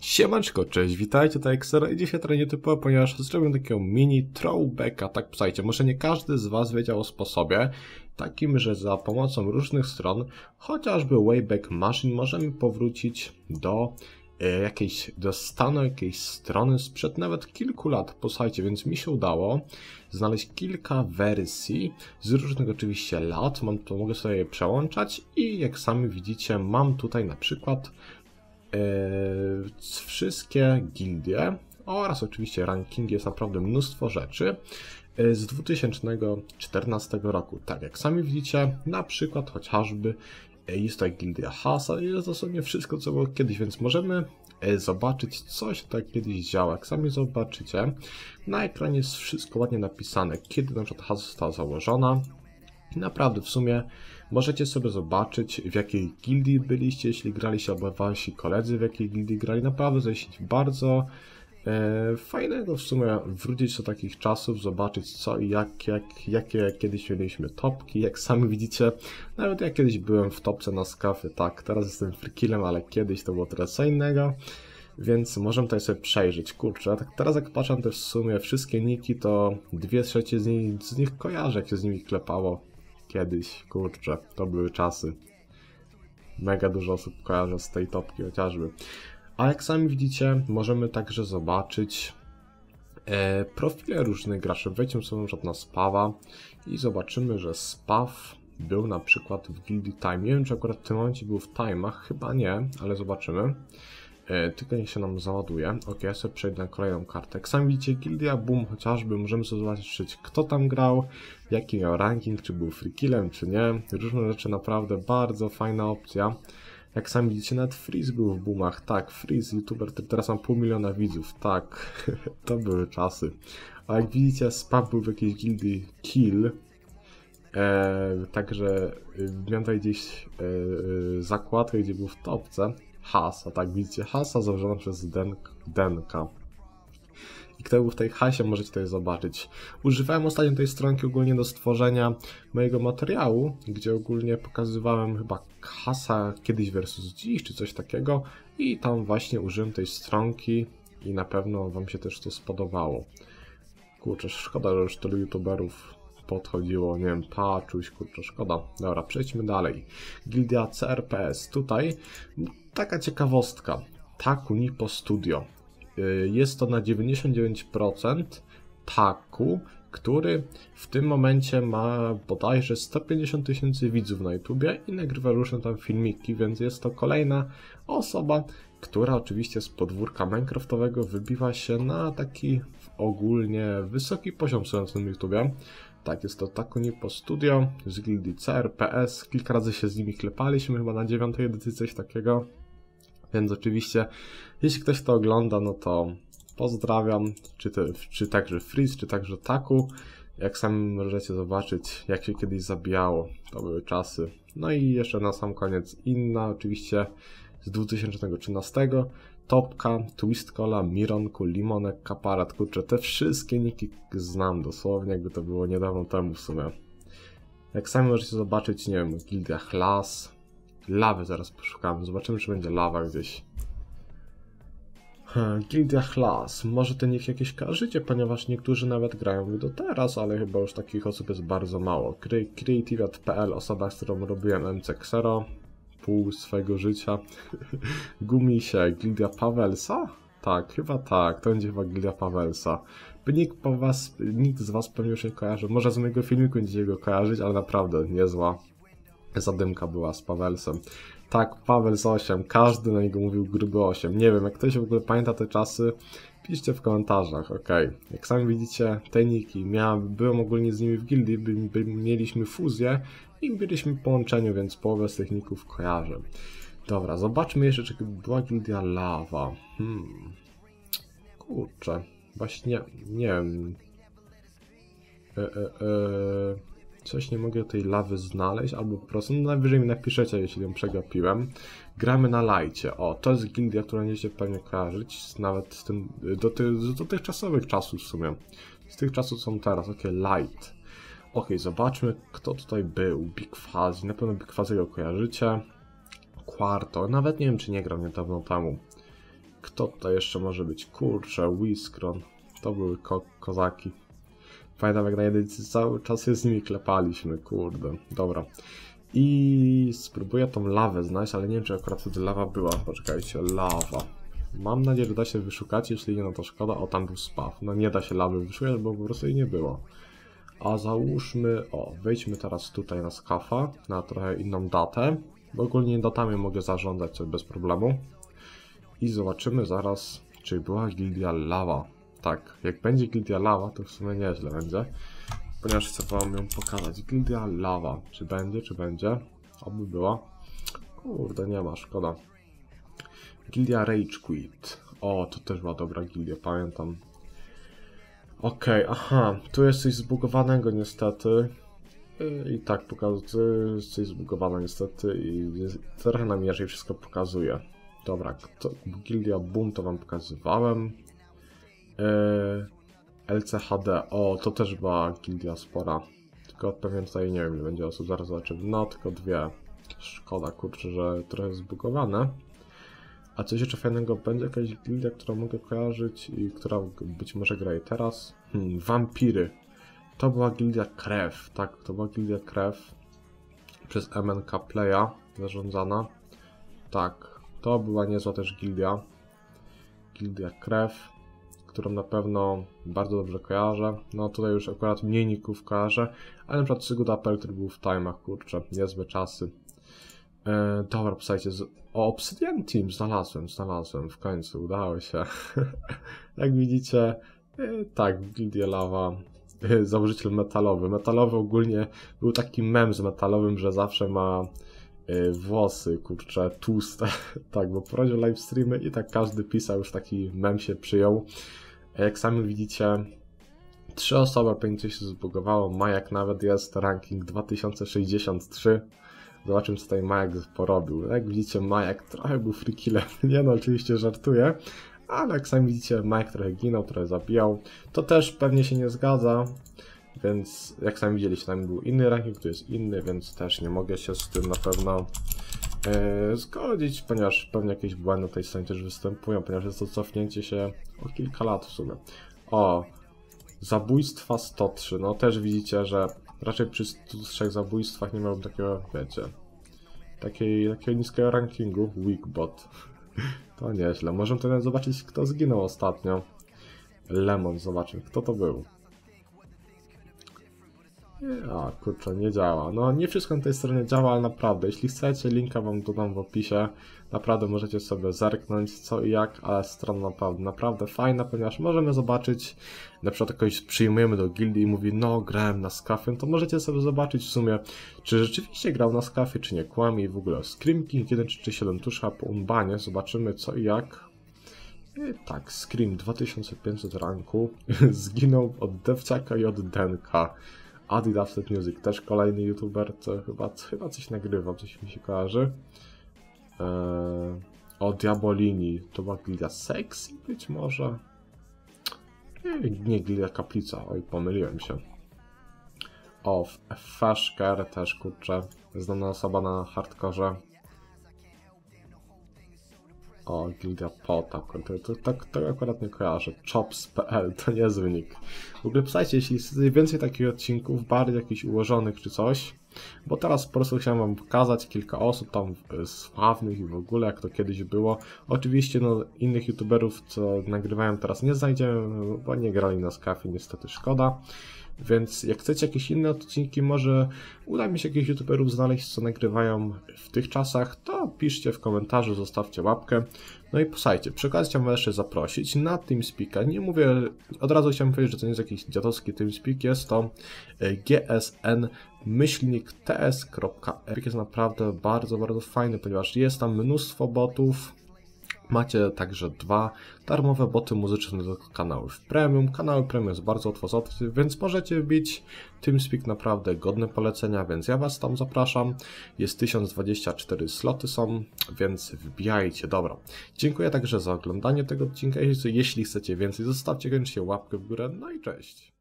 Siemanczko, cześć, witajcie, tutaj Xero i dzisiaj trochę nietypowo, ponieważ zrobię takiego mini throwbacka, tak słuchajcie, może nie każdy z was wiedział o sposobie, takim, że za pomocą różnych stron, chociażby Wayback Machine, możemy powrócić do stanu jakiejś strony sprzed nawet kilku lat, posłuchajcie, więc mi się udało znaleźć kilka wersji z różnych oczywiście lat, mogę sobie je przełączać i jak sami widzicie, mam tutaj na przykład wszystkie gildie oraz oczywiście rankingi, jest naprawdę mnóstwo rzeczy z 2014 roku. Tak jak sami widzicie, na przykład chociażby jest tutaj gildia Hasa i jest dosłownie wszystko, co było kiedyś, więc możemy zobaczyć, co się tak kiedyś działo. Jak sami zobaczycie, na ekranie jest wszystko ładnie napisane, kiedy na przykład Hasa została założona. I naprawdę w sumie możecie sobie zobaczyć, w jakiej gildii byliście, jeśli graliście, albo wasi koledzy w jakiej gildii grali. Naprawdę to jest bardzo fajnego w sumie wrócić do takich czasów, zobaczyć co i jakie kiedyś mieliśmy topki. Jak sami widzicie, nawet ja kiedyś byłem w topce na skafie, tak, teraz jestem freakillem, ale kiedyś to było teraz co innego. Więc możemy tutaj sobie przejrzeć, kurczę, tak teraz jak patrzę też w sumie wszystkie niki, to 2/3 z nich kojarzę, jak się z nimi klepało kiedyś, kurczę, to były czasy. Mega dużo osób kojarzy z tej topki chociażby. A jak sami widzicie, możemy także zobaczyć profile różnych graczy. Wejdźmy sobie na przykład na Spawa i zobaczymy, że Spaw był na przykład w gildii Time. Nie wiem, czy akurat w tym momencie był w Time'ach, chyba nie, ale zobaczymy. Tylko niech się nam załaduje. Ok, ja sobie przejdę na kolejną kartę. Jak sami widzicie, gildia Boom chociażby, możemy sobie zobaczyć, kto tam grał, jaki miał ranking, czy był freakillem, czy nie. Różne rzeczy, naprawdę bardzo fajna opcja. Jak sami widzicie, nawet Freeze był w Boomach. Tak, Freeze, youtuber, który teraz ma 500 000 widzów. Tak, to były czasy. A jak widzicie, Spaw był w jakiejś gildii Kill. Także miałem tutaj gdzieś zakładkę, gdzie był w topce. Hasa, tak widzicie, Hasa założona przez Denka. I kto był w tej Hasie, możecie tutaj zobaczyć. Używałem ostatnio tej stronki ogólnie do stworzenia mojego materiału, gdzie ogólnie pokazywałem chyba Hasa kiedyś versus dziś, czy coś takiego. I tam właśnie użyłem tej stronki i na pewno wam się też to spodobało. Kurczę, szkoda, że już tylu youtuberów podchodziło, nie wiem, Paczuś, kurczę, szkoda. Dobra, przejdźmy dalej. Gildia CRPS. Tutaj taka ciekawostka. Taku Nipo Studio. Jest to na 99% Taku, który w tym momencie ma bodajże 150 000 widzów na YouTubie i nagrywa różne tam filmiki, więc jest to kolejna osoba, która oczywiście z podwórka minecraftowego wybiła się na taki ogólnie wysoki poziom na YouTubie. Tak, jest to Taku Nipo Studio z gildii CRPS. Kilka razy się z nimi klepaliśmy, chyba na 9. edycji coś takiego. Więc oczywiście, jeśli ktoś to ogląda, no to pozdrawiam, czy także Freeze, czy także Taku. Jak sami możecie zobaczyć, jak się kiedyś zabijało, to były czasy. No i jeszcze na sam koniec inna, oczywiście z 2013. Topka, Twist Cola, Mironku, Limonek, Kaparat, kurczę, te wszystkie niki znam dosłownie, jakby to było niedawno temu w sumie. Jak sami możecie zobaczyć, nie wiem, gildia Las, Lawy zaraz poszukamy, zobaczymy, czy będzie lawa gdzieś. Gildia Las, może ten nick jakieś kojarzycie, ponieważ niektórzy nawet grają do teraz, ale chyba już takich osób jest bardzo mało. Creativiat.pl, osoba, z którą robiłem MC Xero, pół swojego życia. Gumisie, Gildia Pawelsa? Tak, chyba tak, to będzie chyba Gildia Pawelsa. Nikt z was pewnie już nie kojarzy, może z mojego filmiku będziecie go kojarzyć, ale naprawdę niezła zadymka była z Pawelsem. Tak, Pawels 8, każdy na niego mówił gruby 8. Nie wiem, jak ktoś w ogóle pamięta te czasy, piszcie w komentarzach, ok. Jak sami widzicie, te niki, byłem ogólnie z nimi w gildii, mieliśmy fuzję i byliśmy w połączeniu, więc połowę z tych ników kojarzę. Dobra, zobaczmy jeszcze, czy była gildia Lawa. Kurczę, właśnie nie wiem. Coś nie mogę tej lawy znaleźć, albo po prostu, no najwyżej mi napiszecie, jeśli ją przegapiłem. Gramy na lajcie. O, to jest gildia, którą będziecie pewnie kojarzyć, nawet z tym, do tych czasowych czasów w sumie. Z tych czasów są teraz, ok, light. Ok, zobaczmy, kto tutaj był. Big Fuzzy, na pewno Big Fuzzy go kojarzycie. Quarto, nawet nie wiem, czy nie grał niedawno temu. Kto tutaj jeszcze może być? Kurczę, Whiskron. To były kozaki. Pamiętam jak na jedynce cały czas się z nimi klepaliśmy, kurde. Dobra. I spróbuję tą lawę znaleźć, ale nie wiem czy akurat wtedy lawa była. Poczekajcie, lawa. Mam nadzieję, że da się wyszukać, jeśli nie, no to szkoda. O, tam był spaw. No nie da się lawy wyszukać, bo po prostu jej nie było. A załóżmy, wejdźmy teraz tutaj na skafa, na trochę inną datę. Bo ogólnie datami mogę zarządzać sobie bez problemu. I zobaczymy zaraz, czy była gildia lawa. Tak, jak będzie gildia lawa, to w sumie nieźle będzie. Ponieważ chcę wam ją pokazać. Gildia lawa. Czy będzie, czy będzie? Oby była. Kurde, nie ma, szkoda. Gildia Rage Quit. O, to też była dobra gildia, pamiętam. Okej, aha, tu jest coś zbugowanego niestety. I tak pokazuje, coś zbugowane niestety i trochę nam inaczej wszystko pokazuje. Dobra, Gildia Boom to wam pokazywałem. LCHD, o, to też była gildia spora. Tylko pewnie tutaj nie wiem ile będzie osób, zaraz zobaczymy. No, tylko 2. Szkoda, kurczę, że trochę zbugowane. A coś jeszcze fajnego, będzie jakaś gildia, którą mogę kojarzyć i która być może gra i teraz. Wampiry. To była gildia Krew, tak, to była gildia Krew. Przez MNK Playa zarządzana. Tak, to była niezła też gildia. Gildia Krew, którą na pewno bardzo dobrze kojarzę. No tutaj już akurat mniej ników kojarzę, ale na przykład Sygood Apel, który był w time'ach, kurczę, niezłe czasy. Dobra, posłuchajcie, Obsidian Team znalazłem, w końcu, udało się. Jak widzicie, tak, Gildia Lawa, założyciel metalowy. Metalowy ogólnie był taki mem z metalowym, że zawsze ma włosy, kurczę, tłuste. Tak, bo prowadził live streamy i tak każdy pisał, już taki mem się przyjął. Jak sami widzicie, 3 osoby, pewnie coś się zbugowało. Majak nawet jest, ranking 2063. Zobaczymy, co tutaj Majak porobił. Jak widzicie, Majak trochę był free killem. Nie no, oczywiście żartuję. Ale jak sami widzicie, Majak trochę ginął, trochę zabijał. To też pewnie się nie zgadza. Więc jak sami widzieliście, tam był inny ranking, tu jest inny, więc też nie mogę się z tym na pewno zgodzić, ponieważ pewnie jakieś błędy tej stronie też występują, ponieważ jest to cofnięcie się o kilka lat w sumie. O, zabójstwa 103, no też widzicie, że raczej przy 103 zabójstwach nie miałbym takiego, wiecie, takiego niskiego rankingu. Weakbot. To nieźle. Możemy tutaj zobaczyć, kto zginął ostatnio. Lemon, zobaczmy, kto to był. A, kurczę, nie działa. No, nie wszystko na tej stronie działa, ale naprawdę, jeśli chcecie, linka wam dodam w opisie. Naprawdę możecie sobie zerknąć co i jak, ale strona naprawdę fajna, ponieważ możemy zobaczyć, na przykład kogoś przyjmujemy do gildii i mówi, no, grałem na skafie, to możecie sobie zobaczyć w sumie, czy rzeczywiście grał na skafie, czy nie kłamie i w ogóle. Scream King 137 tusza po unbanie, zobaczymy co i jak. I tak, Scream 2500 ranku, zginął od Devciaka i od Denka. Adidas Music, też kolejny youtuber, co chyba coś nagrywał, coś mi się kojarzy. O Diabolini, to była gildia Sexy być może? Nie, gildia Kaplica, oj pomyliłem się. O, Fashker też, kurczę, znana osoba na hardkorze. O, gildia Pota, to akurat nie kojarzę. Chops.pl, to niezły nick. W ogóle pisajcie, jeśli chcecie więcej takich odcinków, bardziej jakichś ułożonych czy coś. Bo teraz po prostu chciałem wam pokazać kilka osób tam sławnych i w ogóle jak to kiedyś było. Oczywiście no, innych youtuberów, co nagrywają teraz nie znajdziemy, bo nie grali na skafie, niestety szkoda. Więc jak chcecie jakieś inne odcinki, może uda mi się jakichś youtuberów znaleźć, co nagrywają w tych czasach, to piszcie w komentarzu, zostawcie łapkę. No i posłuchajcie, przy okazji chciałem was jeszcze zaprosić na TeamSpeaka. Nie mówię, od razu chciałem powiedzieć, że to nie jest jakiś dziadowski TeamSpeak, jest to gsn-ts.r. Jest naprawdę bardzo fajny, ponieważ jest tam mnóstwo botów. Macie także 2 darmowe boty muzyczne do kanałów premium. Kanały premium jest bardzo łatwo, więc możecie wbić. TeamSpeak naprawdę godne polecenia, więc ja was tam zapraszam. Jest 1024 sloty są, więc wbijajcie. Dobra. Dziękuję także za oglądanie tego odcinka. Jeśli chcecie więcej, zostawcie koniecznie łapkę w górę. No i cześć.